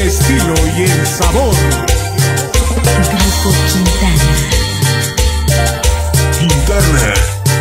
estilo y el sabor. Grupo Quintana. Quintana.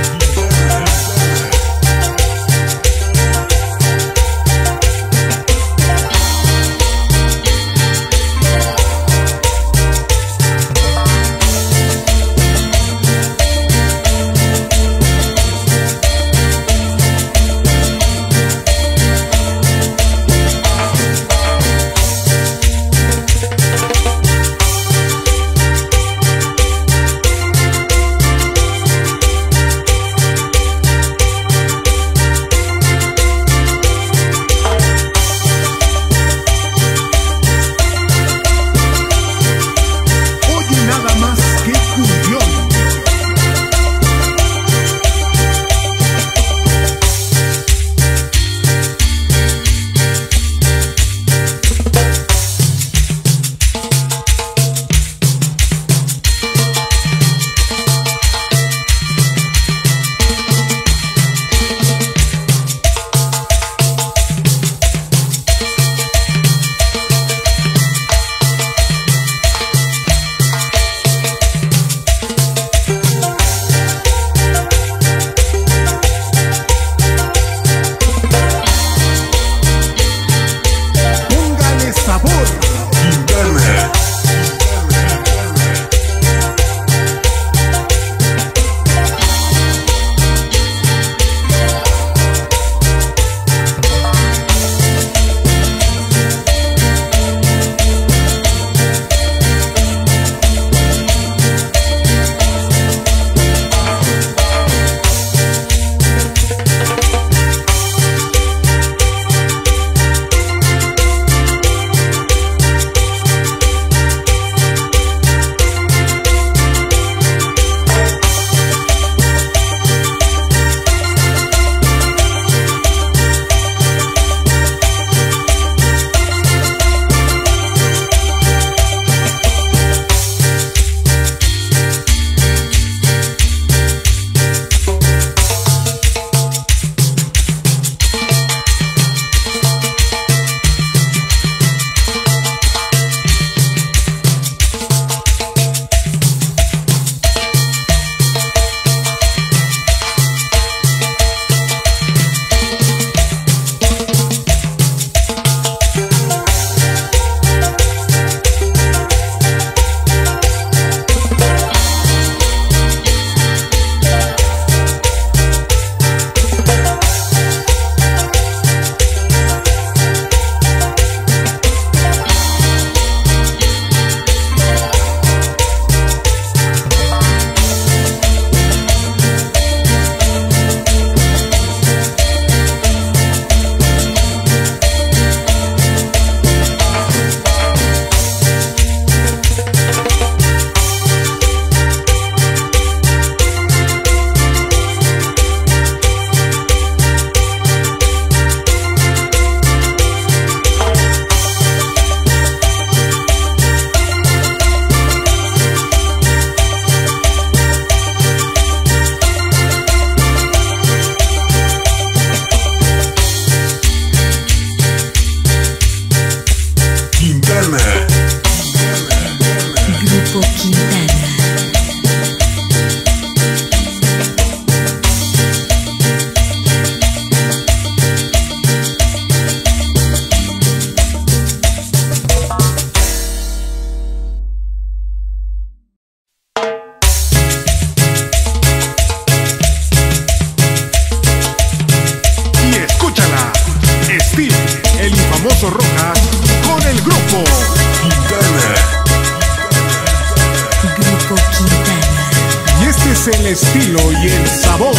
El estilo y el sabor.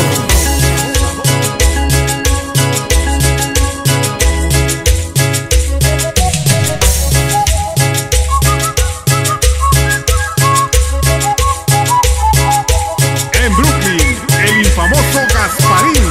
En Brooklyn, el infamoso Gasparín.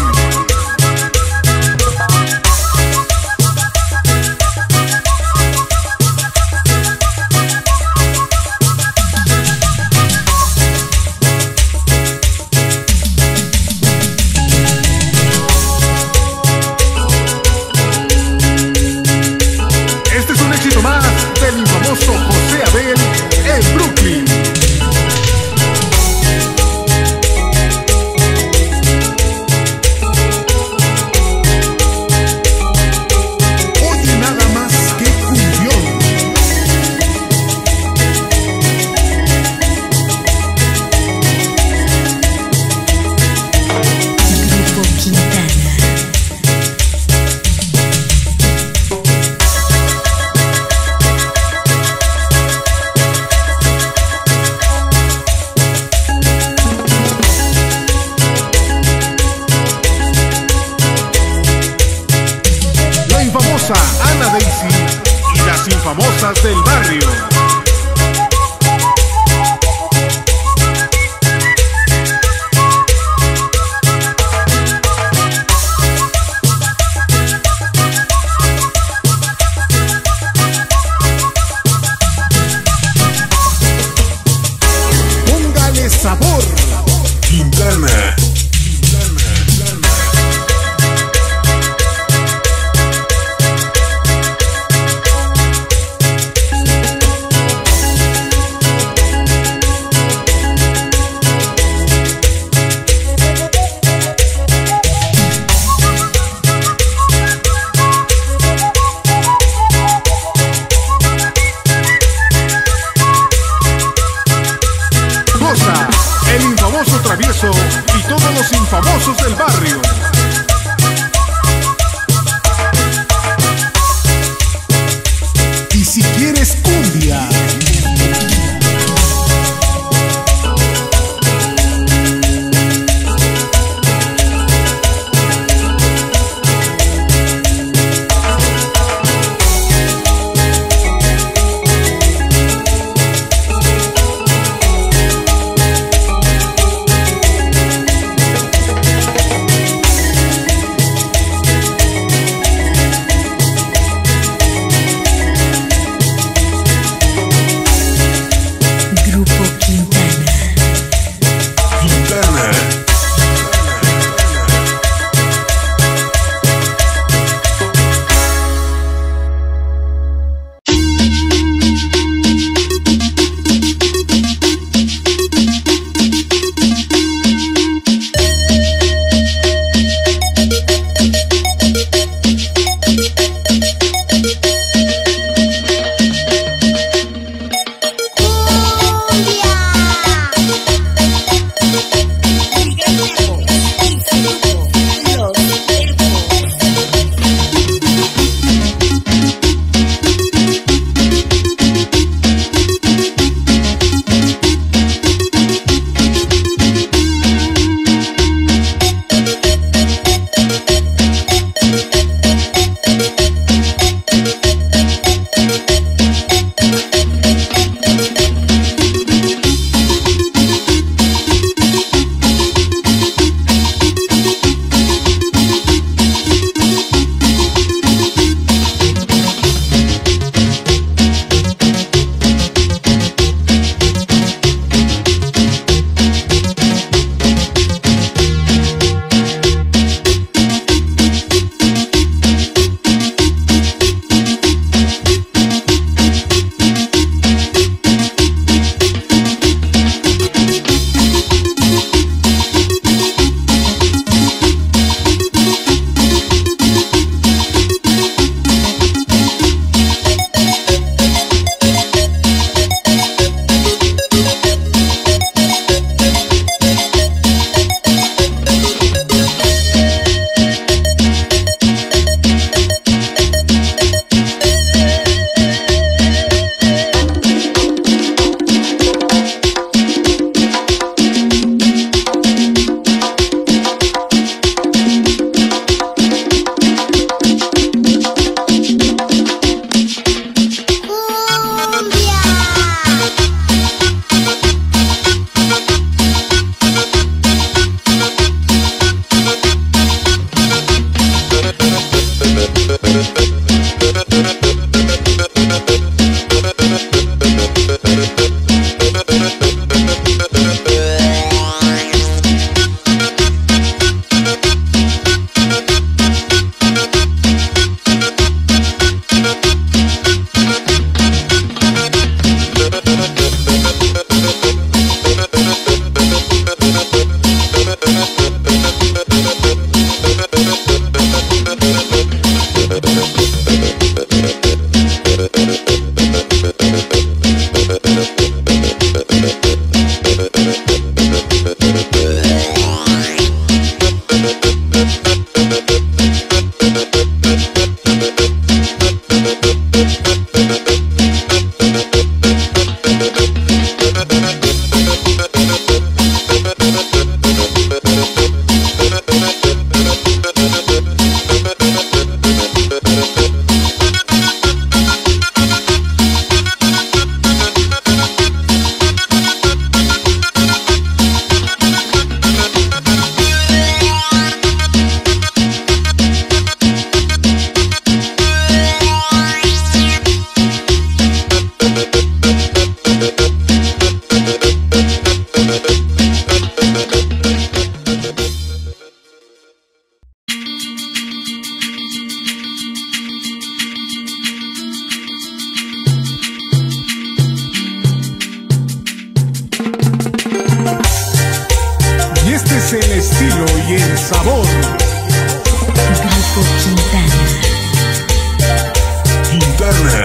famosas del barrio. Póngale sabor. Quintana. El infamoso Travieso y todos los infamosos del barrio. Y si quieres cumbia, es el estilo y el sabor. Grupo Quintana. Quintana.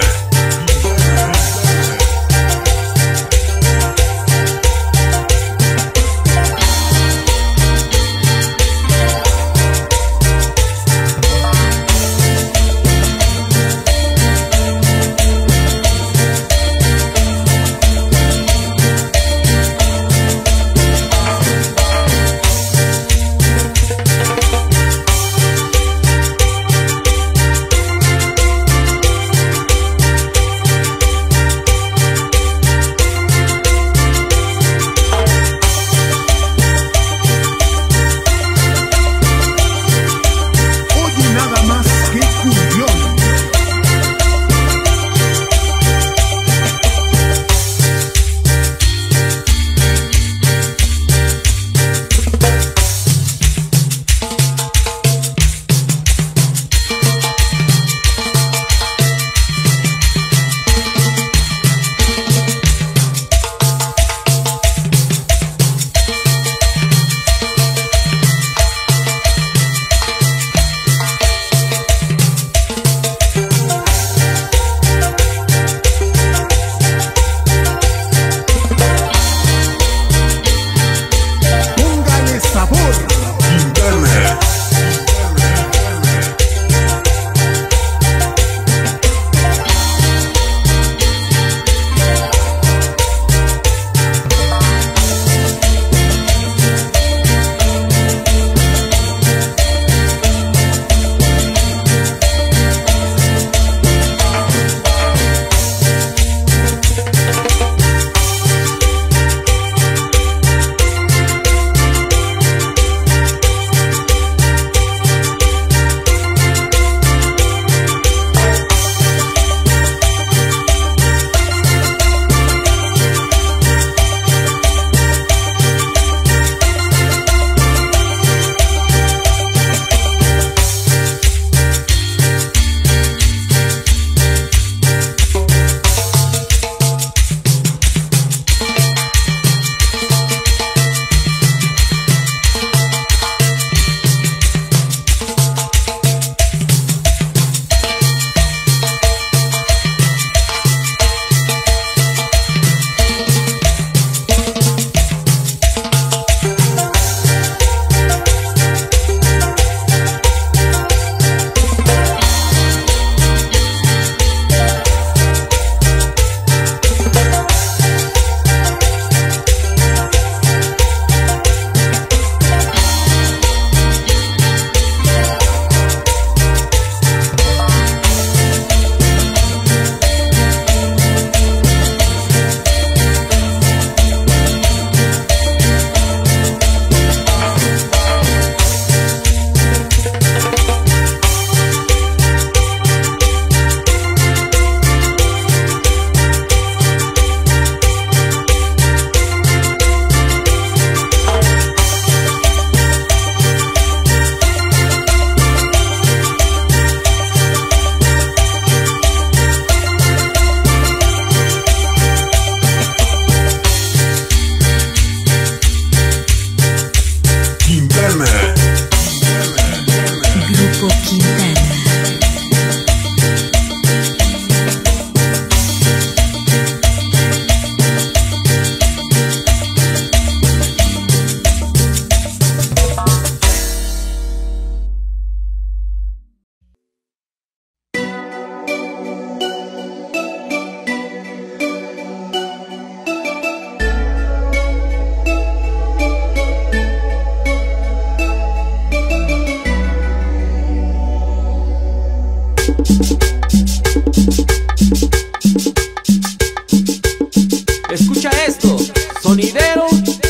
Escucha esto, sonidero.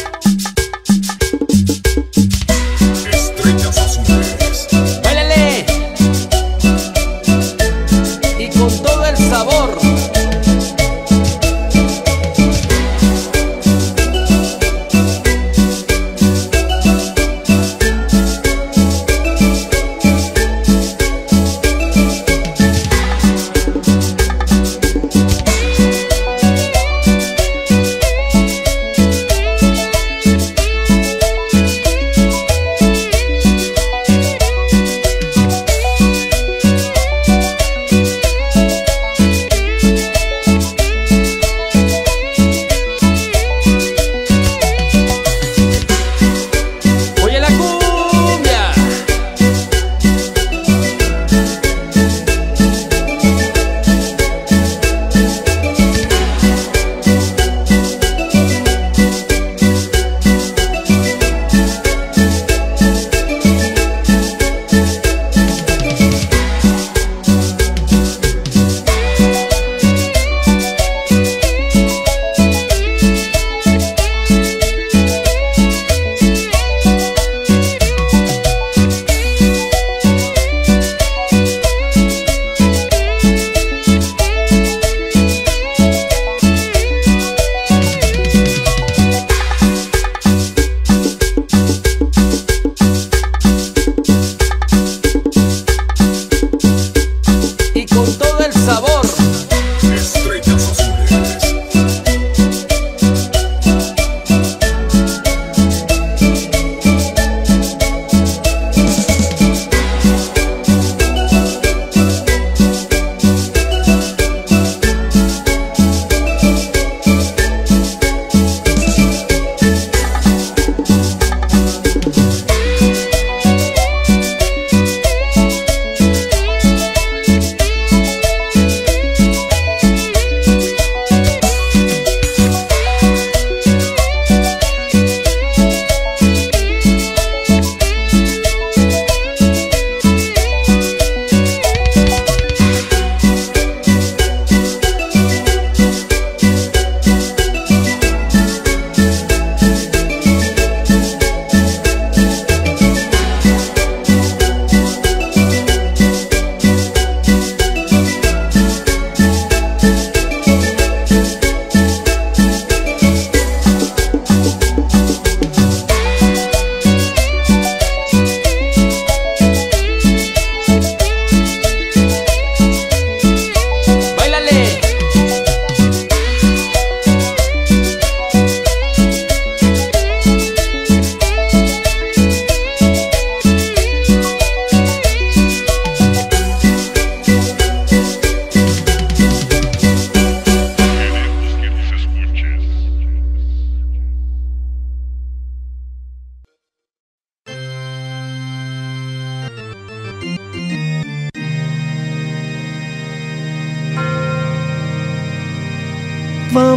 Estrellas azules. Báilale. Y con todo el sabor.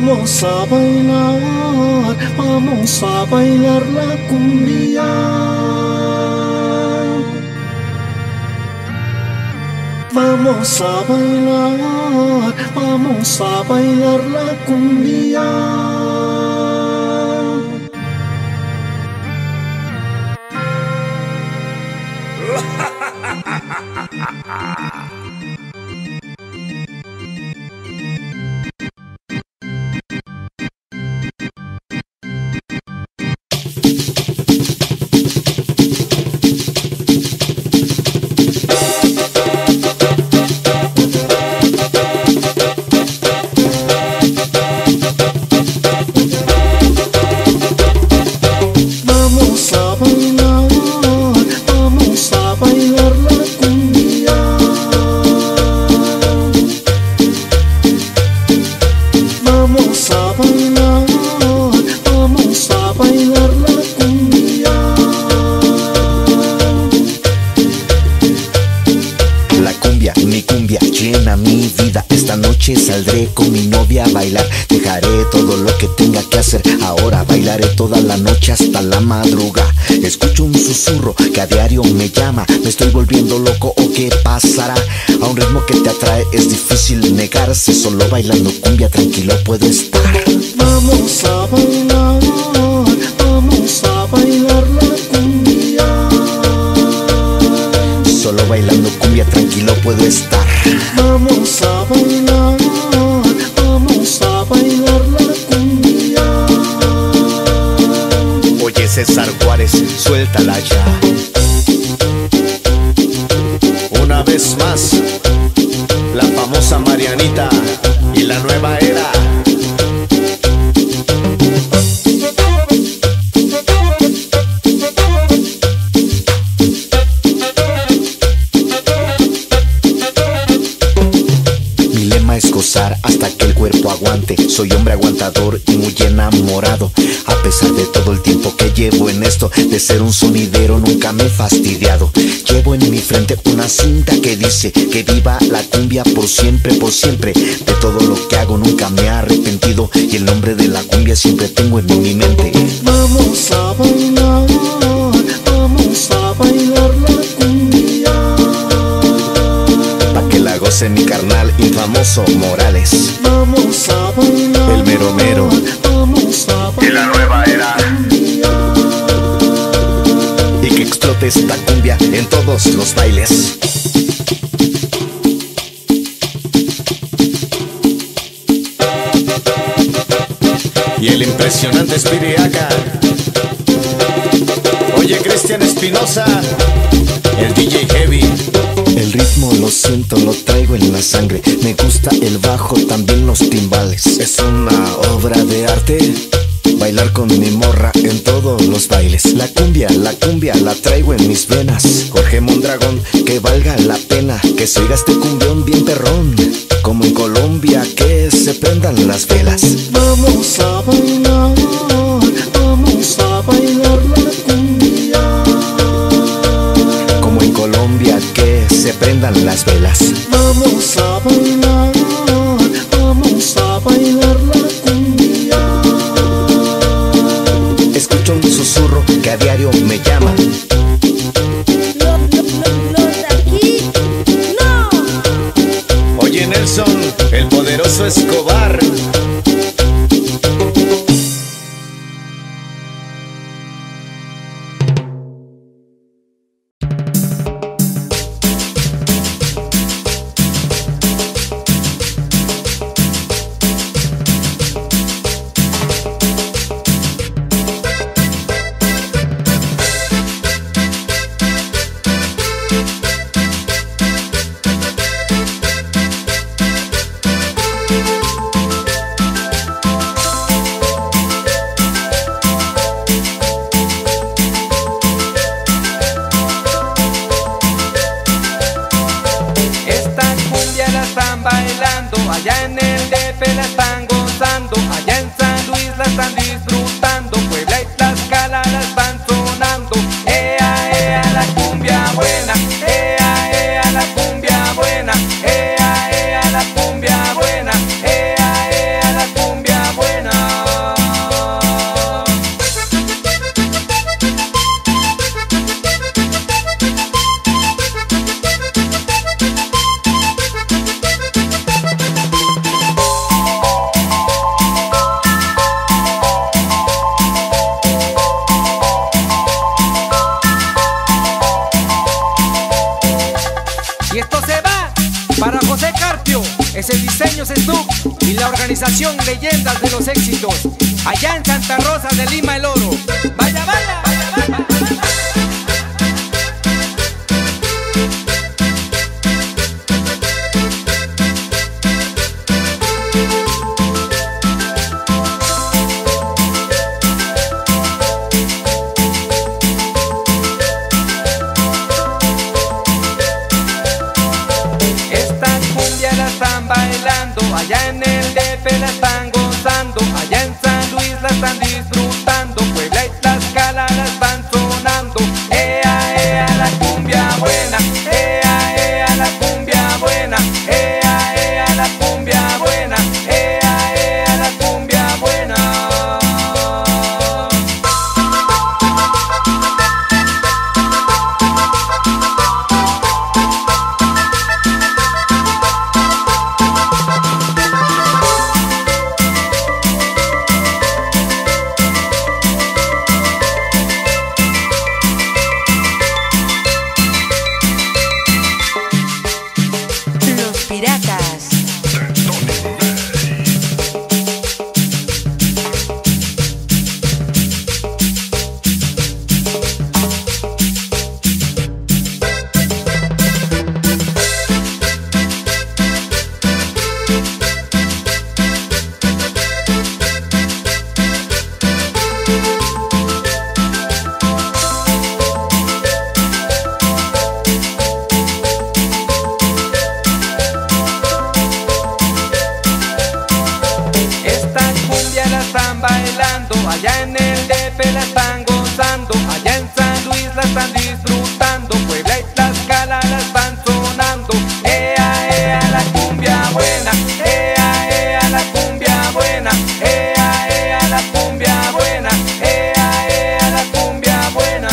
vamos a bailar la cumbia. Vamos a bailar la cumbia. Saldré con mi novia a bailar, dejaré todo lo que tenga que hacer. Ahora bailaré toda la noche hasta la madrugada. Escucho un susurro que a diario me llama. ¿Me estoy volviendo loco o qué pasará? A un ritmo que te atrae es difícil negarse. Solo bailando cumbia tranquilo puedo estar. Vamos a bailar la cumbia. Solo bailando cumbia tranquilo puedo estar. Vamos a bailar la cumbia. Oye César Juárez, suéltala ya. Una vez más, la famosa Marianita y la nueva era. Es gozar hasta que el cuerpo aguante. Soy hombre aguantador y muy enamorado. A pesar de todo el tiempo que llevo en esto, de ser un sonidero nunca me he fastidiado. Llevo en mi frente una cinta que dice que viva la cumbia por siempre, por siempre. De todo lo que hago nunca me he arrepentido y el nombre de la cumbia siempre tengo en mi mente. Vamos a bailar la cumbia. Pa' que la goce mi carnal infamoso Morales. Vamos a bailar el mero mero. Y la nueva era. Y que explote esta cumbia en todos los bailes. Y el impresionante Spiriaca. Oye Cristian Espinosa, el DJ Heavy. El ritmo lo siento, lo traigo en la sangre. Me gusta el bajo, también los timbales. Es una obra de arte bailar con mi morra en todos los bailes. La cumbia la traigo en mis venas. Jorge Mondragón, que valga la pena que se oiga este cumbión bien perrón. Como en Colombia, que se prendan las velas. Vamos a bailar la cumbia. Como en Colombia, que se prendan las velas. Vamos a bailar la cumbia. Escucho un susurro que a diario me llama. Los de aquí, no. Oye Nelson, el poderoso Escobar. Allá en el DF la están gozando, allá en San Luis la están disfrutando, Puebla y Tlaxcala la están sonando. Ea, ea, la cumbia buena, ea, ea, la cumbia buena, ea, ea, la cumbia buena, ea, ea, la cumbia buena. el diseño Snoop y la organización Leyendas de los Éxitos, allá en Santa Rosa de Lima, El Oro. ¡Vaya, vaya! Allá en el DF la están gozando, allá en San Luis la están disfrutando, Puebla y Tlaxcala la están sonando. ¡Ea, ea, la cumbia buena! ¡Ea, ea, la cumbia buena! ¡Ea, ea, la cumbia buena! ¡Ea, ea, la cumbia buena! Allá en el DF la están gozando, allá en San Luis la están disfrutando, Puebla y Tlaxcala la están sonando. ¡Ea, ea, la cumbia buena! ¡Ea, ea, la cumbia buena! ¡Ea, ea, la cumbia buena! ¡Ea, ea, la cumbia buena!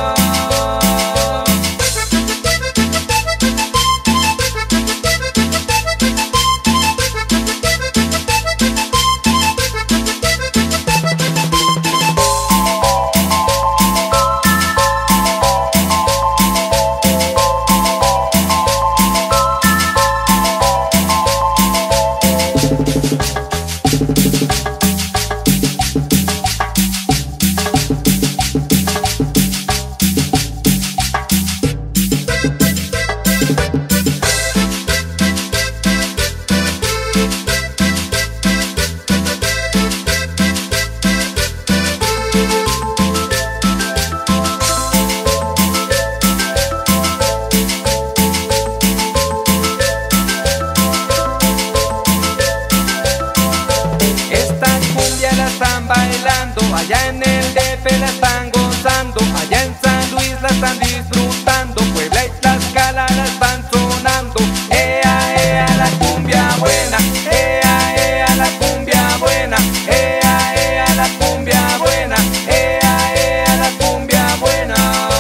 Allá en el DF la están gozando, allá en San Luis la están disfrutando, Puebla y Tlaxcala la están sonando. ¡Ea, ea, la cumbia buena! ¡Ea, ea, la cumbia buena! ¡Ea, ea, la cumbia buena! ¡Ea, ea, la cumbia buena!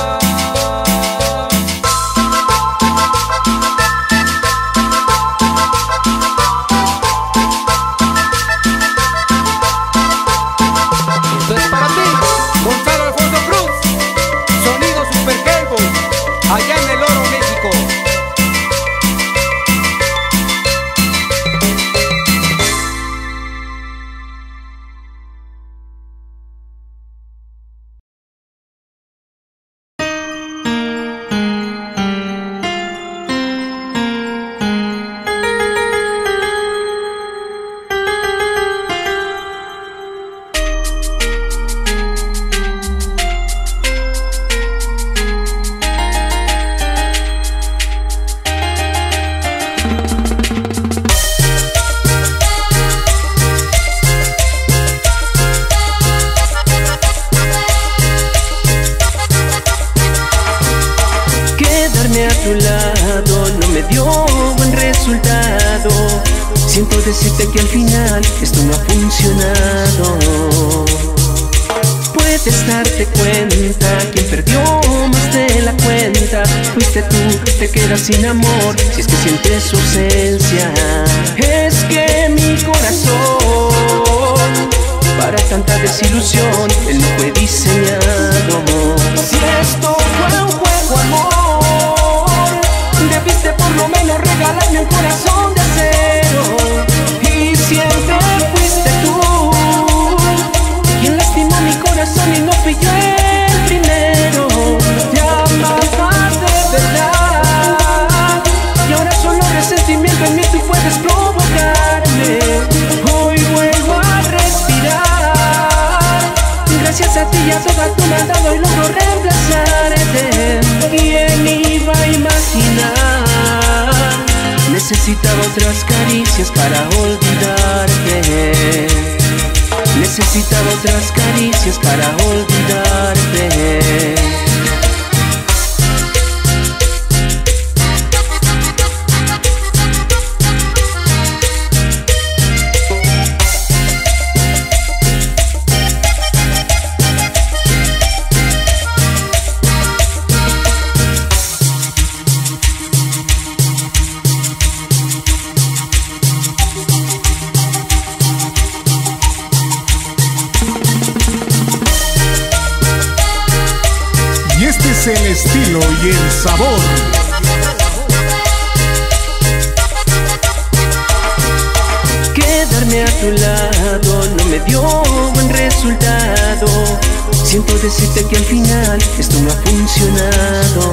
Allá en El Oro, México. A tu lado no me dio buen resultado. Siento decirte que al final esto no ha funcionado. Puedes darte cuenta, quien perdió más de la cuenta fuiste tú, te quedas sin amor si es que sientes su ausencia. Es que mi corazón para tanta desilusión él no fue diseñado. Si esto fue un juego, amor, debiste por lo menos regalarme un corazón de acero. Y siempre fuiste tú quien lastimó mi corazón y no fui yo el primero. Te amaba de verdad y ahora solo resentimiento en mí tú puedes provocarme. Hoy vuelvo a respirar gracias a ti y a toda tu maldad hoy logro reemplazarte. ¿Quién iba a imaginar? Necesitaba otras caricias para olvidarte. Necesitaba otras caricias para olvidarte. El estilo y el sabor. Quedarme a tu lado no me dio buen resultado. Siento decirte que al final esto no ha funcionado.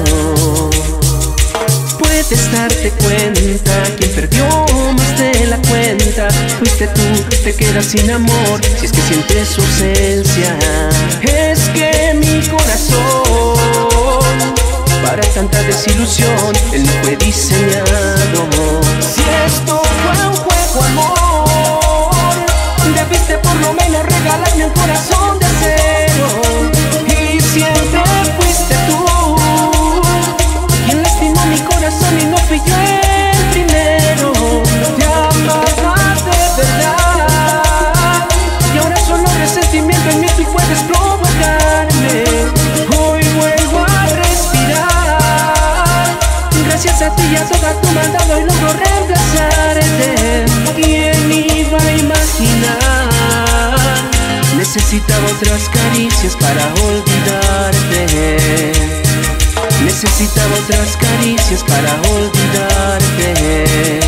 Puedes darte cuenta, quien perdió más de la cuenta fuiste tú, te quedas sin amor si es que sientes su ausencia. Es que mi corazón para tanta desilusión él no fue diseñado. Si esto fue un juego, amor, debiste por lo menos regalarme un corazón de acero. Y siempre fuiste tú quien lastimó mi corazón y no fui yo el primero. Te amaba de verdad y ahora solo resentimiento en mí tú puedes provocarme. Hoy vuelvo a respirar gracias a ti y a toda tu maldad hoy logro reemplazarte. ¿Quién iba a imaginar? Necesitaba otras caricias para olvidarte. Necesitaba otras caricias para olvidarte.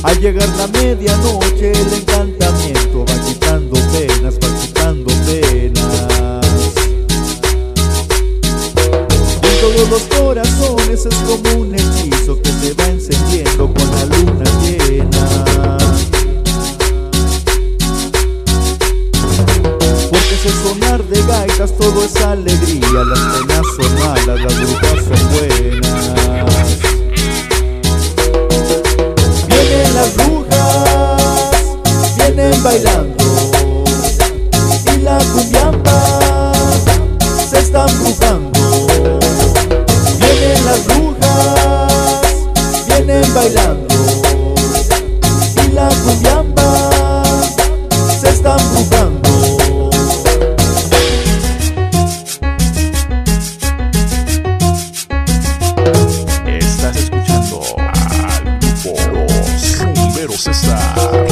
Al llegar la medianoche el encantamiento va quitando penas, va quitando penas. Y en todos los corazones es como un hechizo que se va encendiendo con la luna llena. Porque ese sonar de gaitas todo es alegría, las penas son malas, las brujas son buenas. Vienen las brujas, vienen bailando, y la cumbiamba se están brujando. Vienen las brujas, vienen bailando, y la cumbiamba se están brujando. Estás escuchando al grupo Los Rumberos César.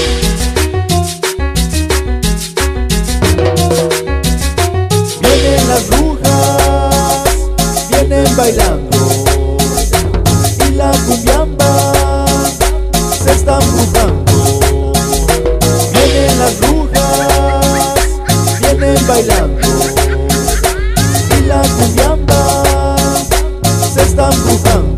Vienen las brujas, vienen bailando, y la cumbiamba se están brujando. Vienen las brujas, vienen bailando, y la cumbiamba se están brujando.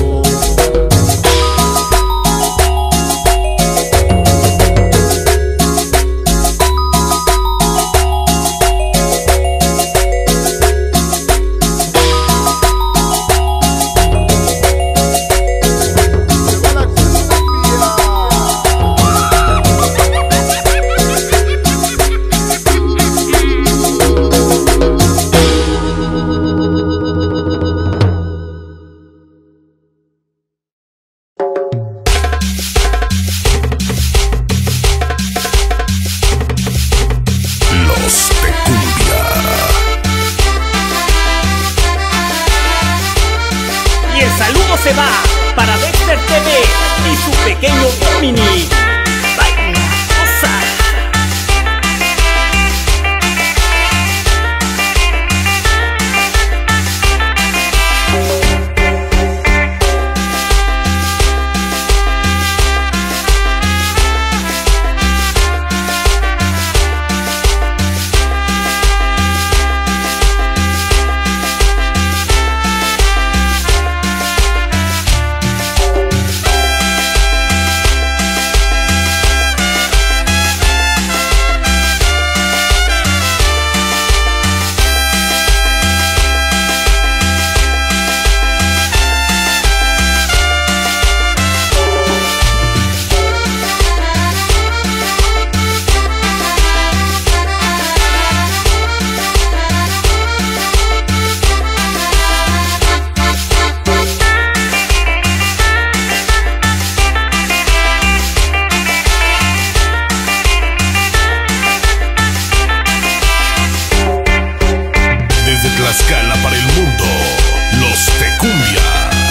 Los de Cumbia. Y el saludo se va para Dexter TV y su pequeño Domini. Baila, goza. Desde Tlaxcala para el mundo, Los de Cumbia.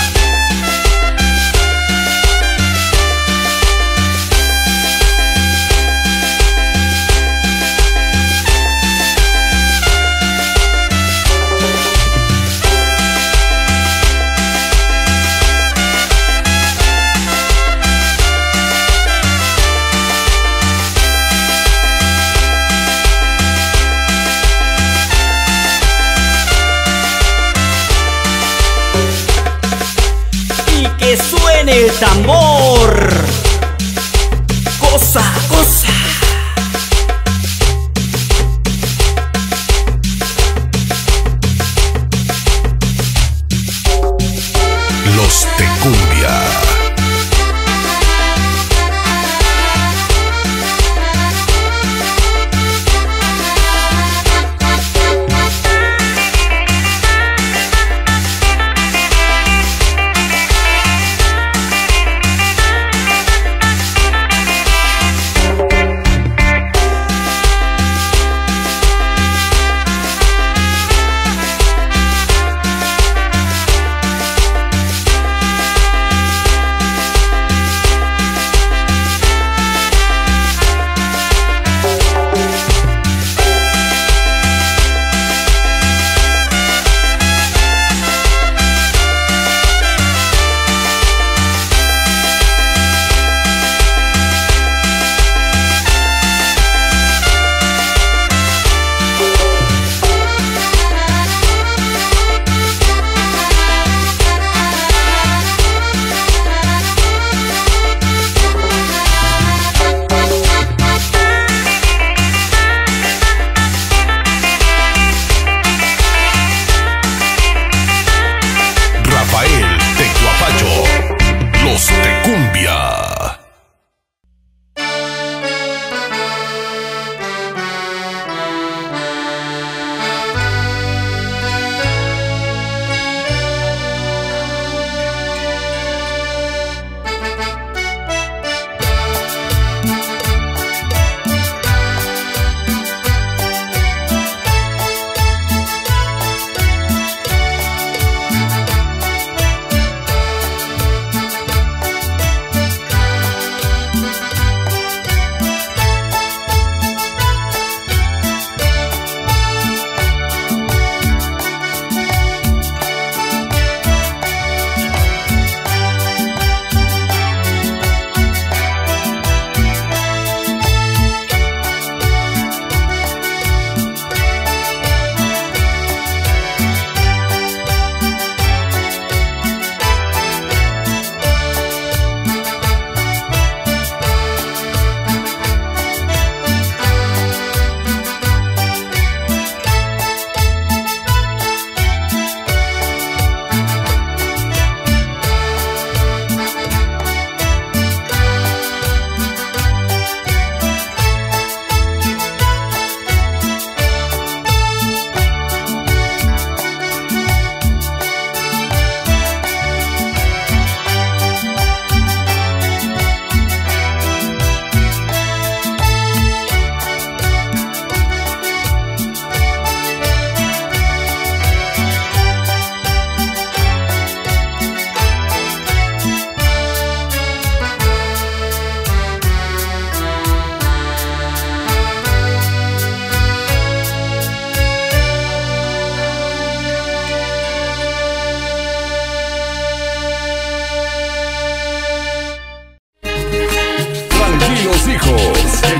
Que suene el tambor. Goza, goza. Los de Cumbia.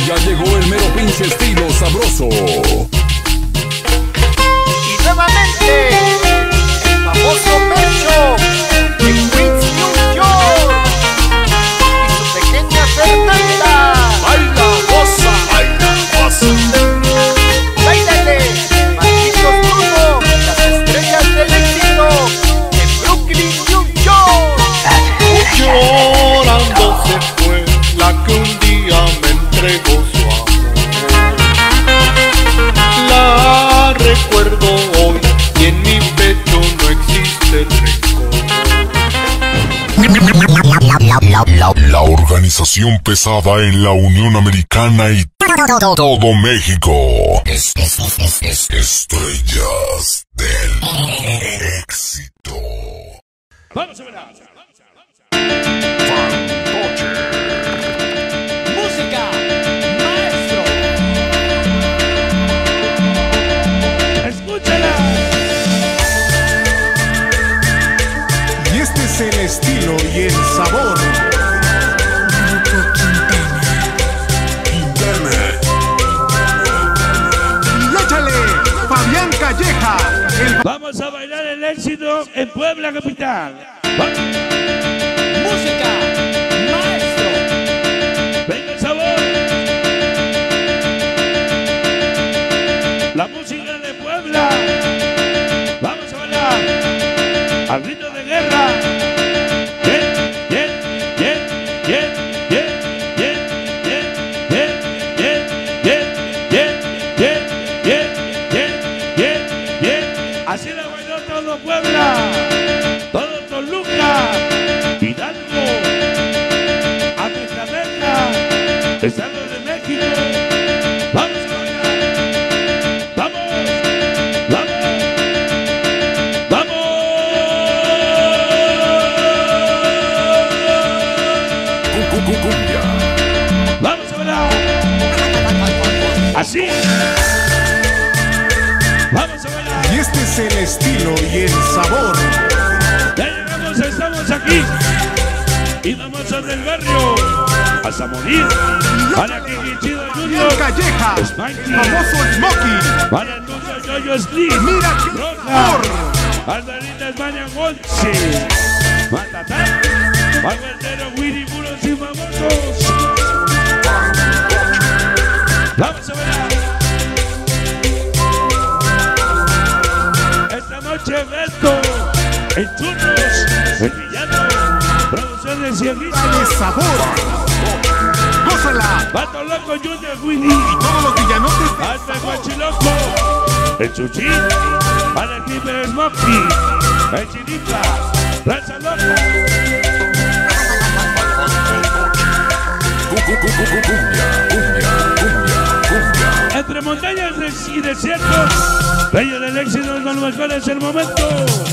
Ya llegó el mero pinche estilo sabroso. Y nuevamente, el famoso Percho de Queens, New York, y su pequeña Fernanda. ¡Baila, goza! ¡Baila, goza! ¡Báilale! Marquitos Bruno, las estrellas del éxito de Brooklyn, New York. Llorando se fue la que un día me entregó su amor. La recuerdo hoy y en mi pecho no existe rencor. La organización pesada en la Unión Americana y todo México. Estrellas del éxito. Vamos a ver. Fantoche. Música, maestro. Escúchala. Y este es el estilo y el sabor. Y échale, Fabián Calleja. Vamos a bailar el éxito en Puebla capital. Música, maestro. Venga el sabor. La música de Puebla. Vamos a bailar al ritmo de guerra. Bien, bien, bien, bien, bien, bien, bien, bien, bien, bien, bien, bien, bien, bien, bien, bien. Así la bailó todo Puebla, todo Toluca, Hidalgo, Amecameca, Estado de México. Vamos a bailar. Vamos, vamos, vamos. Cumbia. Vamos a bailar. Así. Vamos a bailar. Y este es el estilo y el sabor. Ya llegamos, estamos aquí. Y vamos a del barrio hasta morir. Para Kiki Chido Junior, Calleja, Smikey, famoso Smokey. para el mundo Yoyo Slim, Mira qué Roja, Aldarita España Gonzi, Matatán, Albertero, Willy, Buros y Famosos. Vamos a ver. Esta noche Beto, el Churros, el Villano, Producciones y el Dale sabor. Gózala. Vato Loco Junior Willy, Todos los villanotes. hasta el Guachiloco, el Chuchín, para el Clipper Smokey, el Chinipa, Raza Loca. Cumbia. Entre montañas y desiertos, Reyes del éxito, lo mejor es el momento.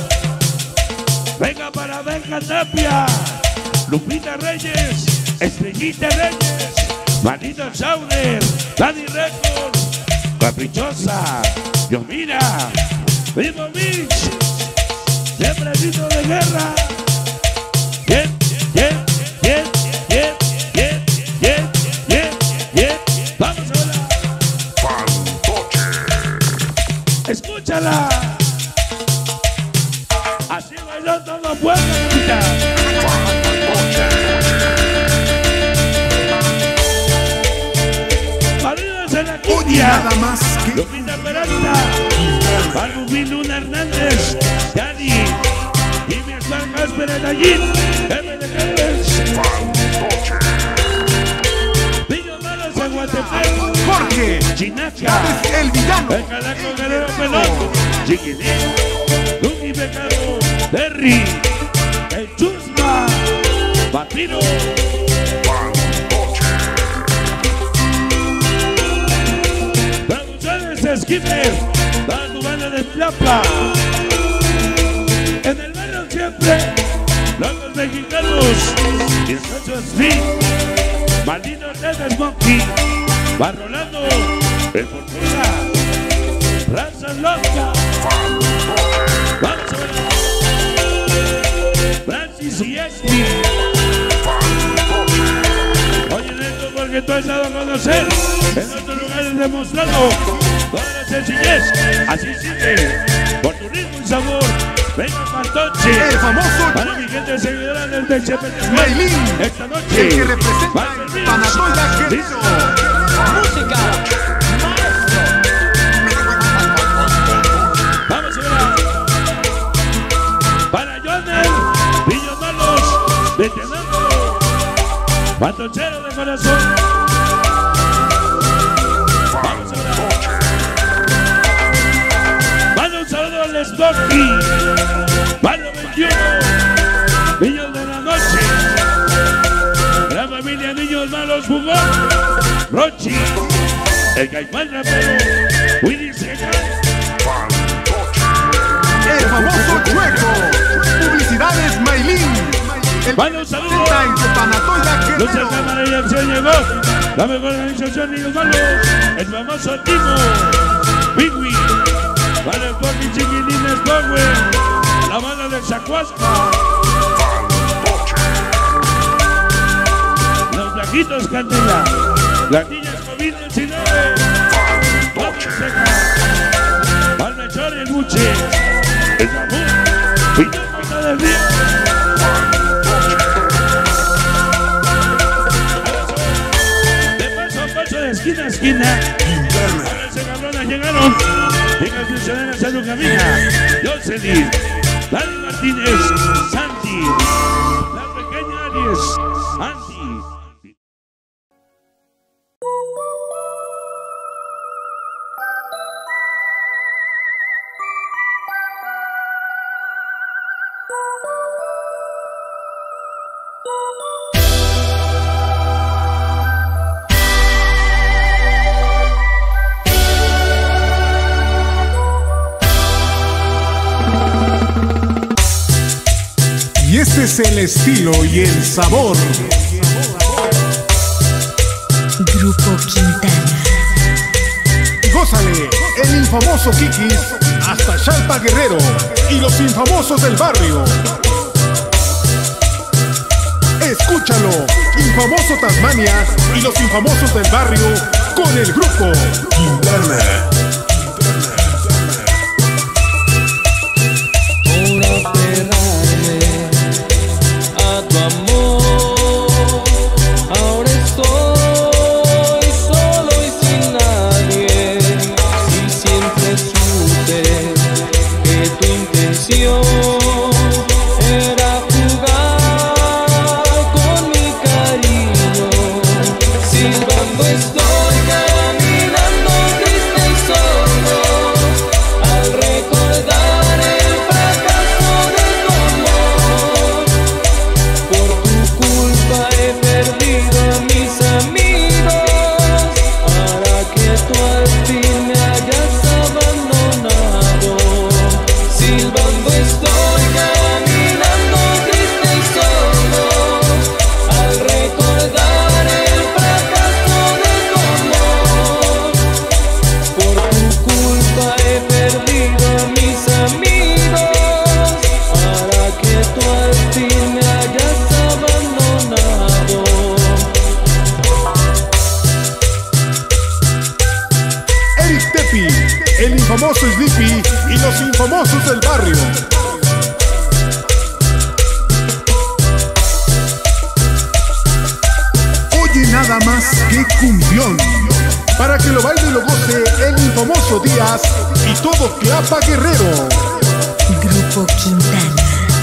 Venga para Benja Tapia, Lupita Reyes, Estrellita Reyes, Manito Sauder, Daddy Records, Caprichosa, Yomira, Vivo Mix, siempre grito de guerra. Bien, bien, bien, bien, bien, bien, bien, bien. Vamos a verla. Escúchala. Así bailó todo Puebla capital. Maridos en la Oye, cumbia. nada más que Lupita Peralta, Balbumín Luna Hernández, Dani, Jimmy Esmar Casper Edallín, M de Gérez, Pillo Malos en Guatepec, Jorge. Chinaca, El villano. el Calaco Guerrero Pelón, Chiquitín, Lucky Pecado, Terry, el Chusma, Vampiro, Producciones Skipper, para tu banda de Plapa. En el barrio siempre, locos mexicanos, 18 Street, Maldito Ted Smokey, va Rolando, el Fortuna, Raza Loca. Vamos a ver. Francis y Espi. Oye, Neto, porque que tú has dado a conocer en otros lugares demostrando toda la sencillez. Así sigue, por tu ritmo y sabor. Venga Fantoche, el famoso para mi gente seguidora del TCP Maylin, esta noche, el que representa el Panatoya Guerrero. Música, maestro. Vamos a ver para Jonel, Niños Malos, detenerlo, Fantochero de corazón. Vamos a ver. Manda un saludo al Stocky, Palo 21, Niños de la Noche, la familia Niños Malos Bugón, Rochi, el Caimán Rapero, Willy Segal, El famoso Chueco. Publicidades Maylin. El manda un saludo. en su Panatoya Lucha Guerrero. Cámara y Acción llegó la mejor organización de Niños Malos, el famoso Timo, Bigui, para el Coqui Chiquilines Power, la banda del Zacuasca, los Blaquitos Candela, las niñas COVID-19, Pablo Seca, Palmechor y el Buche, el Ramón, Piñón del Río. De esquina a esquina, ahora se cabronas llegaron. Llega Ciudadana Salud Camina, Jocelyn, Dani Martínez, Santi, la pequeña Aries, Andy. Y este es el estilo y el sabor. Grupo Quintana. Gózale, el infamoso Kikis, hasta Chalpa Guerrero y los infamosos del barrio. Escúchalo, infamoso Tasmania y los infamosos del barrio con el grupo Quintana. Era jugar con mi cariño, silbando estoy caminando triste y solo, al recordar el fracaso de tu amor. Por tu culpa he perdido a mis amigos, para que tú al fin me hayas abandonado. Silbando estoy caminando triste y solo, al recordar el fracaso de tu amor. Por tu culpa he perdido a mis amigos, para que tú al fin me hayas abandonado. Eric Tepi, el infamoso Sleepy y los infamosos del barrio. Oye nada más que cumbión, para que lo baile y lo goce el infamoso Díaz y todo Clapa Guerrero. Grupo Quintana.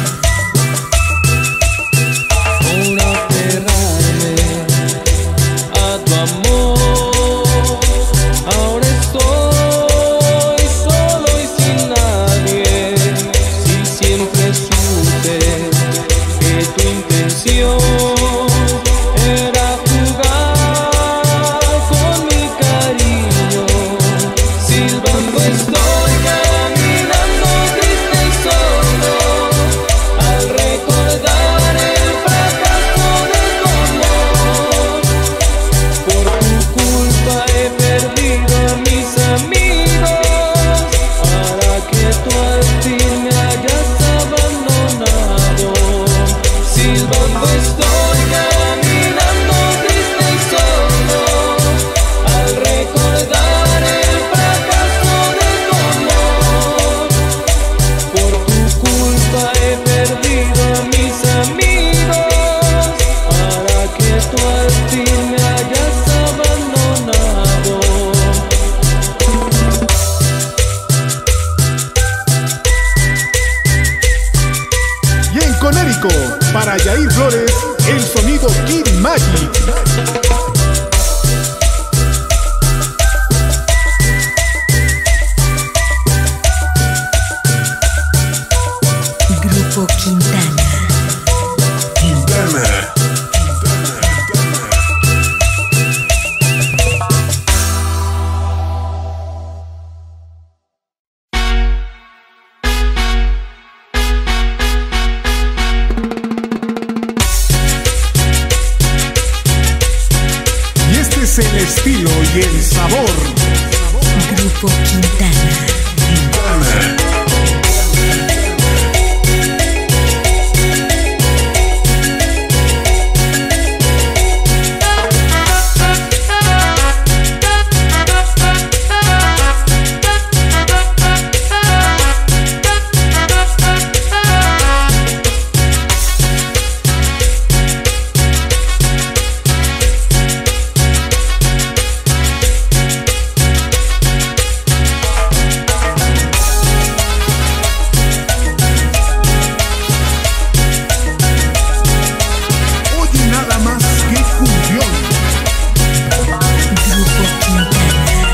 Por aferrarme a tu amor, ahora estoy solo y sin nadie. Si siempre supe que tu intención era jugar con mi cariño, silbando estoy caminando triste y solo, así me hayas abandonado. Y en Connecticut, para Yair Flores, el sonido Kid Magic. Grupo Quintana. Y este es el estilo y el sabor. Grupo Quintana. Oye nada más que cumbión. Grupo Quintana.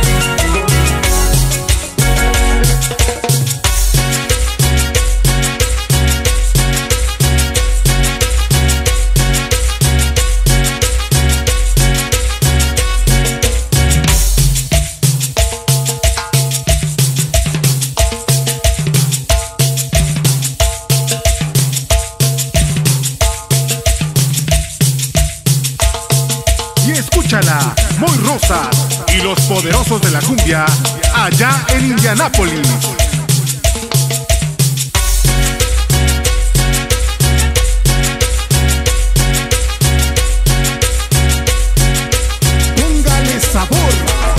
Y escúchala, Muy Rosa y los poderosos de la cumbia, allá en Indianápolis. Póngale sabor.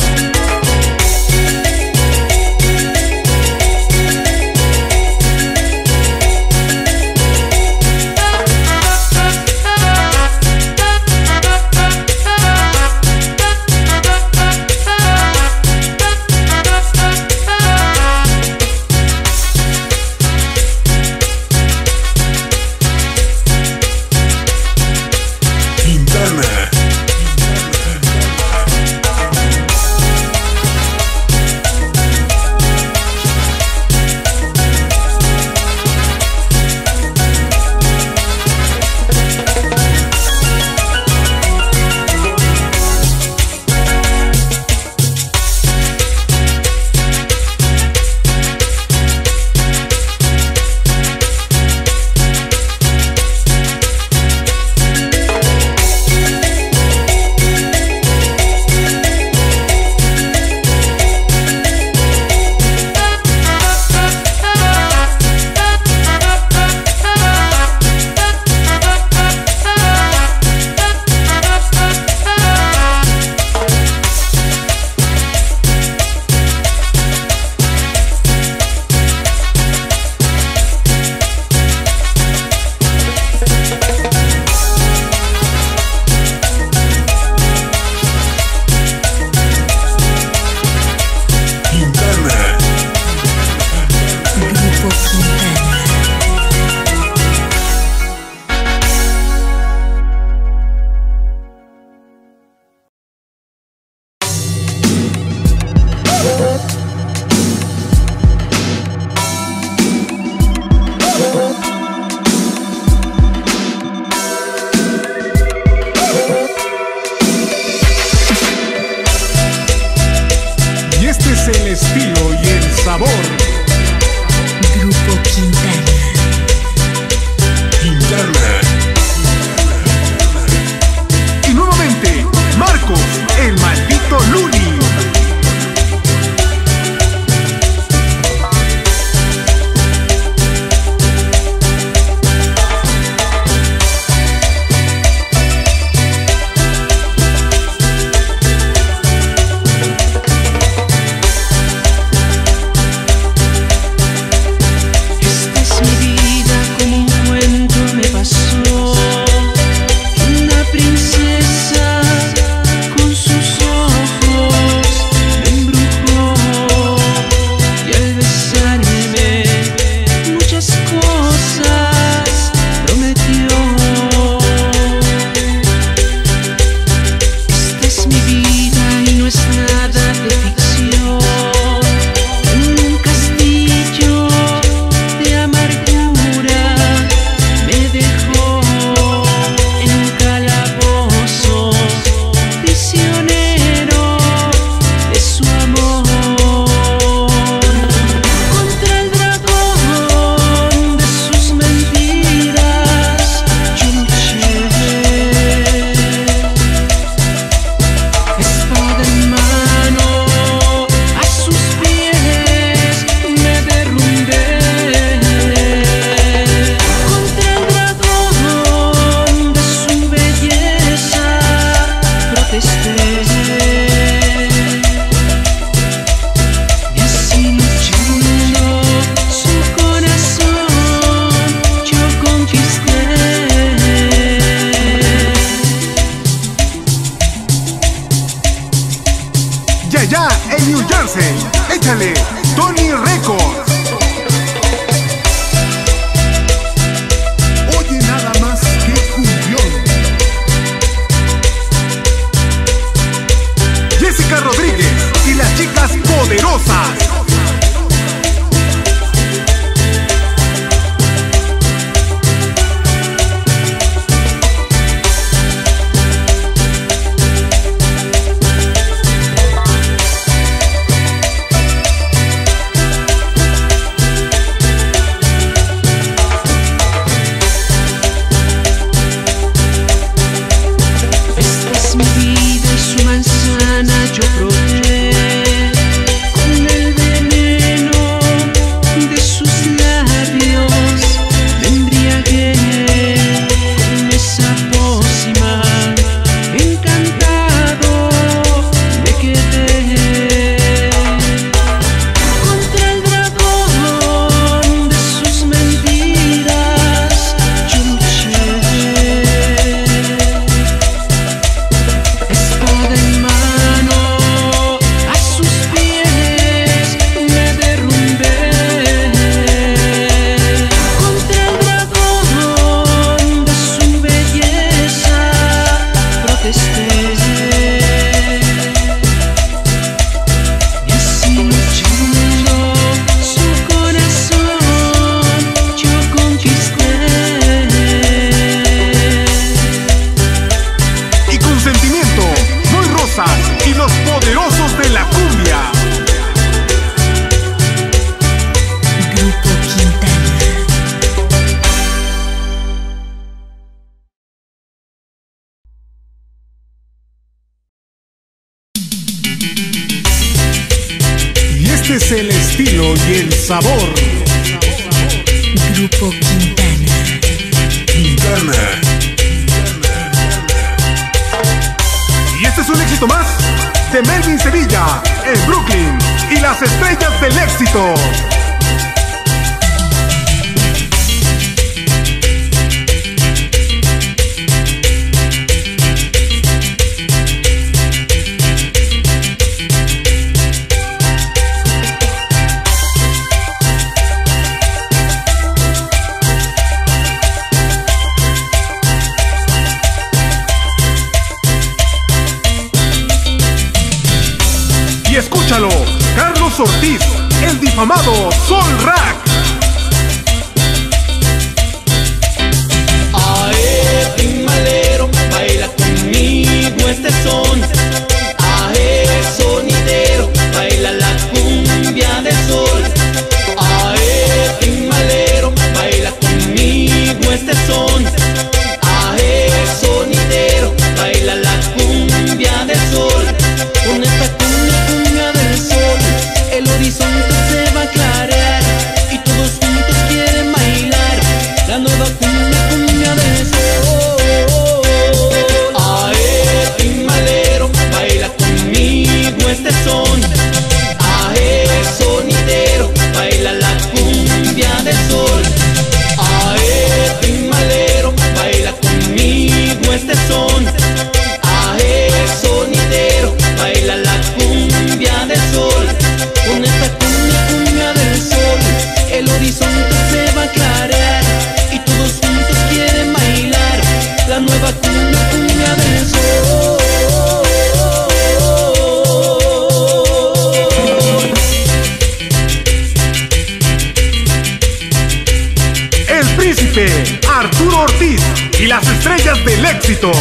Grupo Quintana. Y este es el estilo y el sabor. Grupo Quintana. Y nuevamente, Marcos, el maldito Luni. Y allá en New Jersey, échale Tony Records. Oye nada más que cumbión. Jessica Rodríguez y las chicas poderosas. Este es el estilo y el sabor. Grupo Quintana. Quintana. Y este es un éxito más de Melvin Sevilla en Brooklyn y las estrellas del éxito. Y escúchalo, Carlos Ortiz, el difamado Sol Rack. Ae, timalero, baila conmigo este son. Ae, sonidero, baila la cumbia del sol. Ae, timalero, baila conmigo este son. Ae, sonidero, baila la cumbia del sol. Con esta cumbia del sol, el horizonte se va a clarear y todos juntos quieren bailar la nueva cumbia del sol. Ae, timalero, baila conmigo este son. Ae, sonidero, baila la cumbia del sol. Ae, timalero, baila conmigo este son. Ae, sonidero, baila la cumbia del sol. Con esta cumbia del sol, el horizonte se va a clarear y todos juntos quieren bailar la nueva cumbia del sol. El príncipe Arturo Ortiz y las estrellas del éxito.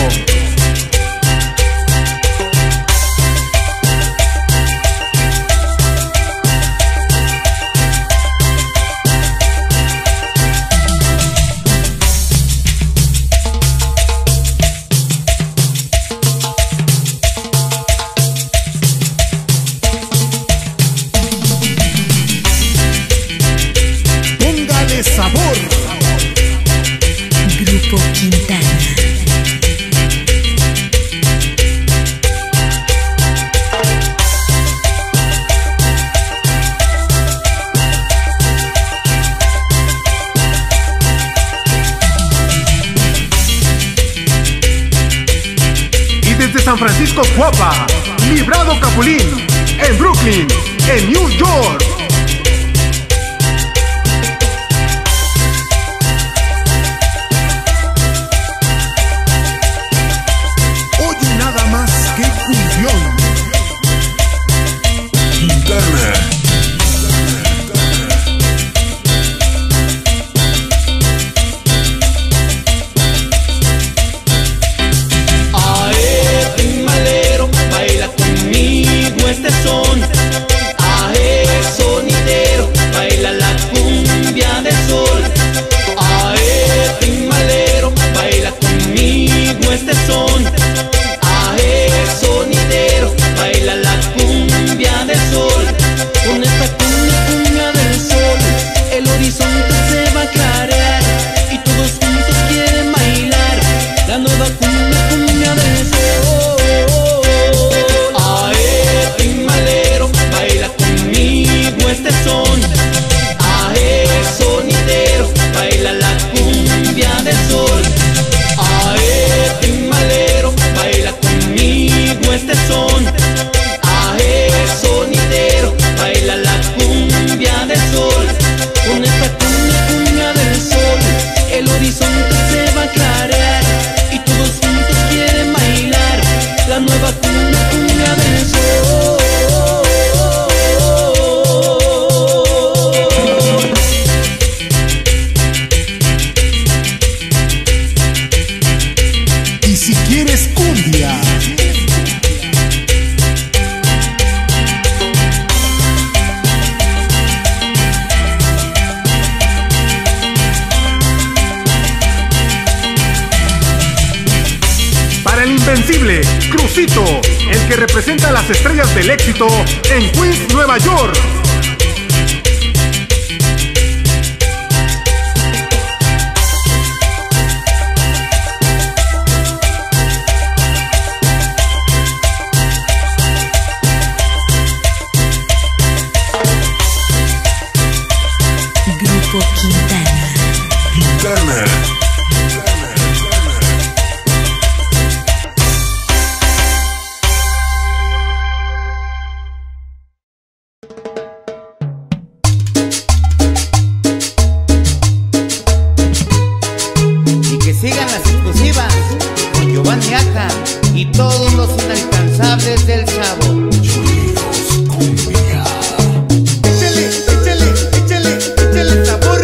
Póngale sabor. Grupo Quintana. Y desde San Francisco, Cuapa, Librado Capulín, en Brooklyn, en New York. Oye nada más que cumbión. Este son, ae, sonidero, baila la cumbia del sol. Ae, timalero, baila conmigo este son. Ae, sonidero, baila la cumbia del sol. Con esta cumbia del sol, el horizonte se va a clarear y todos juntos quieren bailar la nueva cumbia del sol. Este son, ae, sonidero, baila la cumbia del sol. Ae, timalero, baila conmigo este son. Ae, sonidero, baila la cumbia del sol. Con esta cumbia del sol, el horizonte se va a clarear y todos juntos quieren bailar la nueva cumbia del sol. Si quieres cumbia, para el invencible Crucito, el que representa a las estrellas del éxito en Queens, Nueva York. Y que sigan las exclusivas con Giovanni Aja y todos los inalcanzables del Chavo. Échale, échale, échale, échale sabor.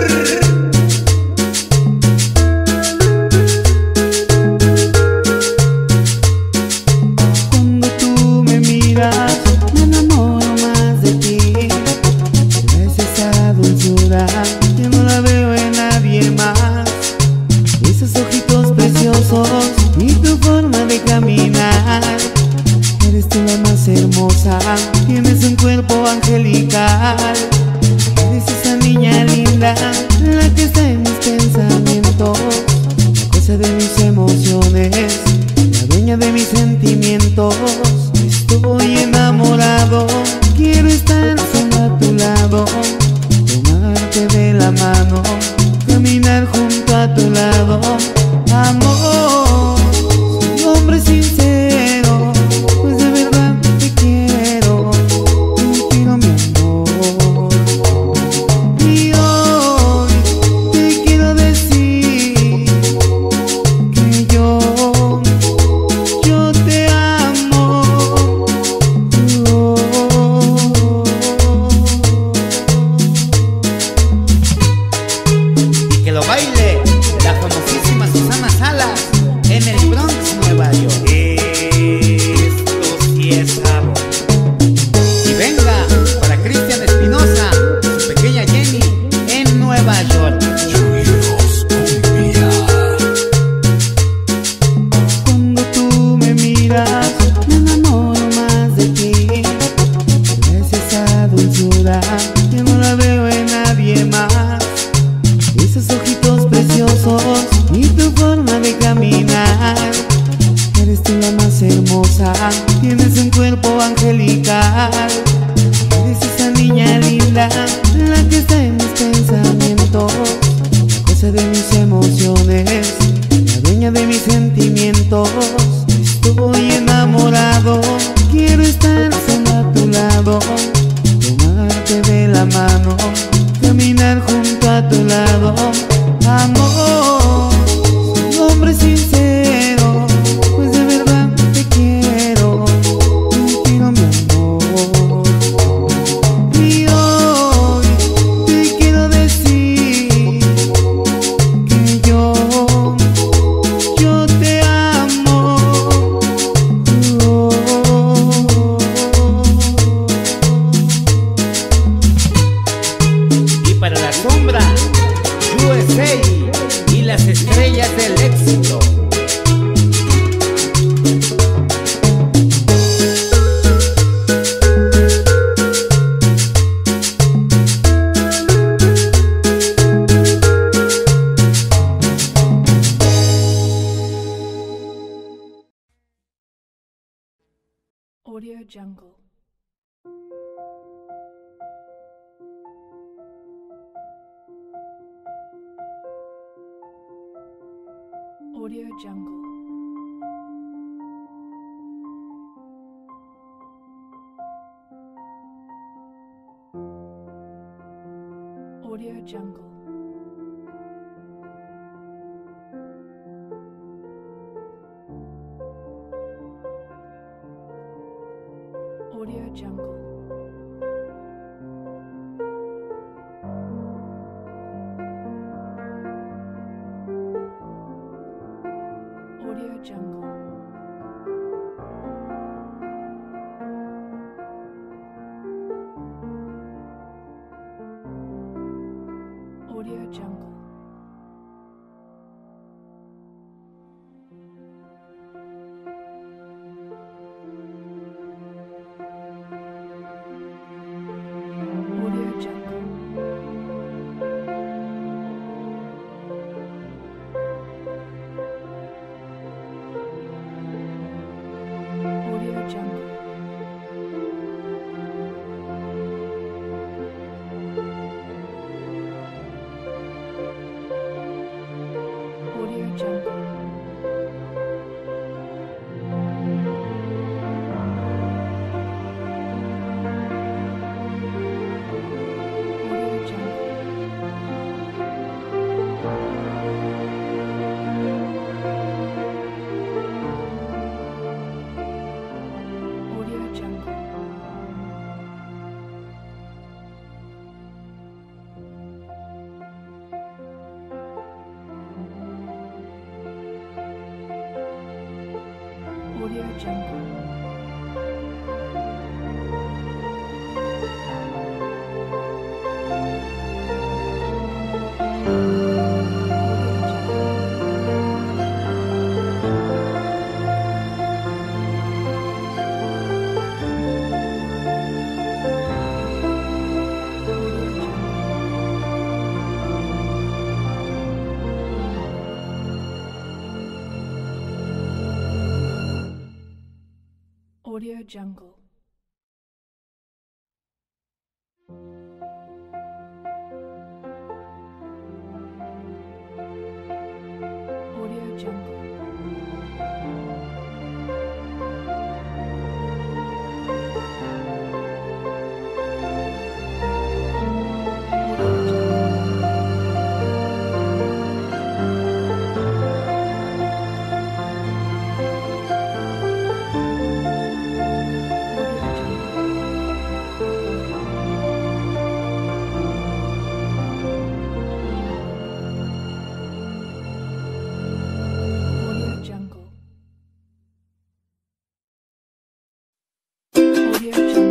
Cuando tú me miras, me enamoro más de ti. Es esa dulzura que no la veo en nadie más. Esos ojitos preciosos y tu forma de caminar. Eres tú la más hermosa, tienes un cuerpo angelical. Eres esa niña linda, la que está en mis pensamientos, la cosa de mis emociones, la dueña de mis sentimientos. Estoy enamorado, quiero estar solo a tu lado, tomarte de la mano, caminar junto a tu lado. Amor, soy un hombre sincero, pues de verdad te quiero mi amor. Y hoy te quiero decir que yo te amo. Y que lo baile la famosísima Susana Salas en el Bronx, Nueva York. Esto sí es sabor. Y venga para Cristian Espinosa, su pequeña Jenny en Nueva York. Cuando tú me miras, me enamoro más de ti. Es esa dulzura que no la veo en nadie más. Esos ojitos preciosos y tu forma de caminar. Eres tú la más hermosa, tienes un cuerpo angelical. Eres esa niña linda, la que está en mis pensamientos, la cosa de mis emociones, la dueña de mis sentimientos. Estoy enamorado, quiero estar solo a tu lado, Audio Jungle. Audio Jungle. Audio Jungle. Audio Jungle. Audio Jungle. Audio Jungle. Audio Jungle. Audio Jungle. Audio Jungle. Audio Jungle. Audio Jungle. Audio Jungle. Audio Jungle. Audio Jungle. Audio Jungle.